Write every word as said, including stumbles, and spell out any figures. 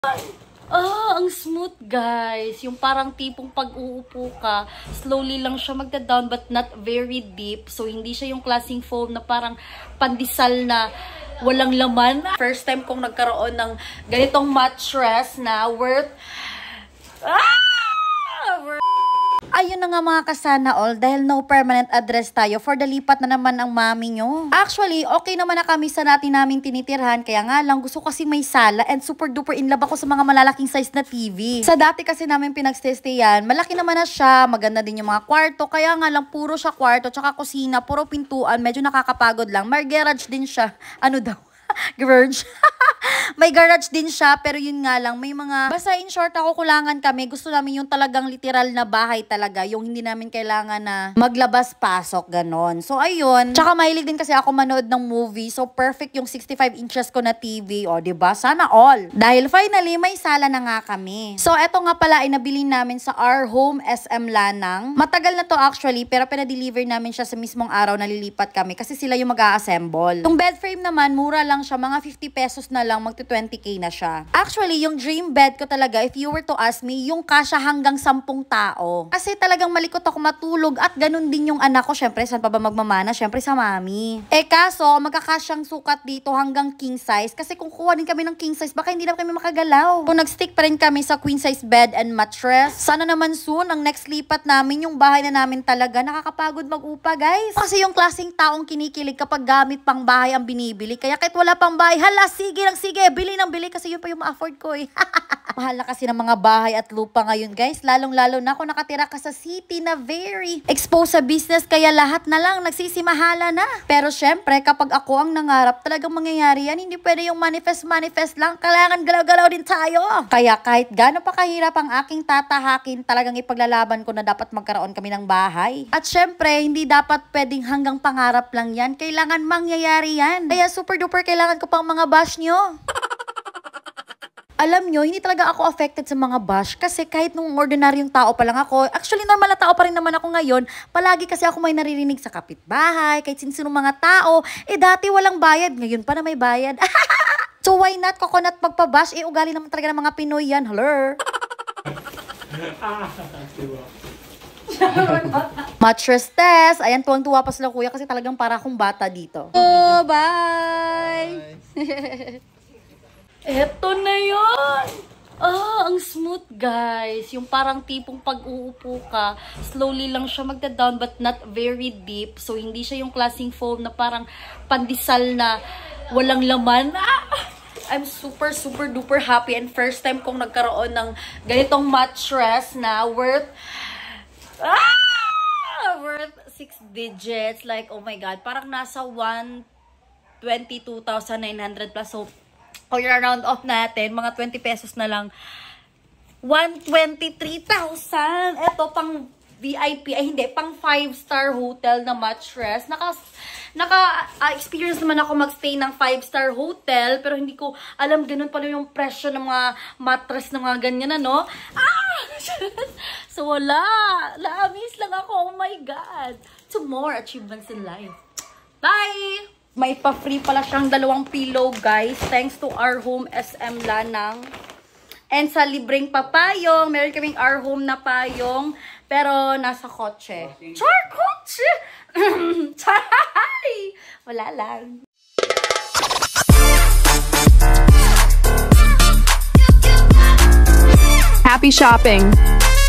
Ah, ang smooth guys. Yung parang tipong pag-uupo ka, slowly lang siya magda-down but not very deep. So, hindi siya yung klaseng foam na parang pandesal na walang laman. First time kong nagkaroon ng ganitong mattress na worth... Ah! Worth... Ayun na nga mga kasana all, dahil no permanent address tayo, for the lipat na naman ang mami nyo. Actually, okay naman na kami sa natin namin tinitirhan, kaya nga lang gusto kasi may sala and super duper in love ako sa mga malalaking size na T V. Sa dati kasi namin pinagstay-stayan, malaki naman na siya, maganda din yung mga kwarto, kaya nga lang puro siya kwarto, tsaka kusina, puro pintuan, medyo nakakapagod lang. May garage din siya. Ano daw? Garage. May garage din siya, pero yun nga lang, may mga, basta in short ako, kulangan kami, gusto namin yung talagang literal na bahay talaga, yung hindi namin kailangan na maglabas-pasok, ganon. So, ayun. Tsaka mahilig din kasi ako manood ng movie, so perfect yung sixty-five inches ko na T V, o, diba? Sana all. Dahil finally, may sala na nga kami. So, eto nga pala ay nabili namin sa Our Home S M Lanang. Matagal na to actually, pero pinadeliver namin siya sa mismong araw na lilipat kami, kasi sila yung mag-a-assemble. Yung bed frame naman, mura lang siya, mga fifty pesos na lang, magto twenty K na siya. Actually, yung dream bed ko talaga, if you were to ask me, yung kasya hanggang sampung tao. Kasi talagang malikot ako matulog at ganun din yung anak ko. Syempre, saan pa ba magmamana? Syempre sa mami. Eh kaso, magkakasyang sukat dito hanggang king size. Kasi kung kuha din kami ng king size, baka hindi na kami makagalaw. Kung nag-stick pa rin kami sa queen size bed and mattress, sana naman soon, ang next lipat namin, yung bahay na namin talaga, nakakapagod mag-upa, guys. Kasi yung klaseng taong kinikilig kapag gamit pang bahay ang binibili. Kaya kahit wala pang bahay, hala, sige lang, sige, bili ng bili kasi yun pa yung ma-afford ko eh. Mahal na kasi ng mga bahay at lupa ngayon guys. Lalong-lalo na ako nakatira ka sa city na very exposed sa business, kaya lahat na lang nagsisimahala na. Pero syempre, kapag ako ang nangarap, talagang mangyayari yan. Hindi pwede yung manifest-manifest lang. Kailangan galaw-galaw din tayo. Kaya kahit gaano pa kahirap ang aking tatahakin, talagang ipaglalaban ko na dapat magkaroon kami ng bahay. At syempre, hindi dapat pwedeng hanggang pangarap lang yan. Kailangan mangyayari yan. Kaya super duper kailangan ko pang mga bash nyo. Alam nyo, hindi talaga ako affected sa mga bash kasi kahit nung ordinaryong tao pa lang ako, actually normal na tao pa rin naman ako ngayon, palagi kasi ako may naririnig sa kapitbahay, kahit sino mga tao, eh dati walang bayad, ngayon pa na may bayad. So why not coconut magpa-bash? Eh ugali naman talaga ng mga Pinoy yan, hello? Mattress test. Ayan, tuwang-tuwa pa sila kuya kasi talagang para akong bata dito. Oh, bye! Eto na yun! Ah, ang smooth guys. Yung parang tipong pag-uupo ka, slowly lang siya magda-down but not very deep. So, hindi siya yung klaseng foam na parang pandesal na walang laman. Ah! I'm super, super duper happy and first time kong nagkaroon ng ganitong mattress na worth... Ah! Worth six digits. Like, oh my God. Parang nasa one twenty-two thousand nine hundred plus. So, o yung round off natin, mga twenty pesos na lang. one twenty-three thousand. Ito, pang V I P. Ay, hindi. Pang five star hotel na mattress. Naka, naka uh, experience naman ako magstay ng five star hotel. Pero hindi ko alam ganun pala yung presyo ng mga mattress ng mga ganyan, ano? Ah! So, wala. Na-amaze lang ako. Oh my God. To more achievements in life. Bye! May pa-free pala siyang dalawang pillow, guys. Thanks to Our Home S M Lanang. And sa libreng papayong, meron kaming Our Home na payong, pero nasa kotse. Char, kotse! Charay! Wala lang. Happy shopping!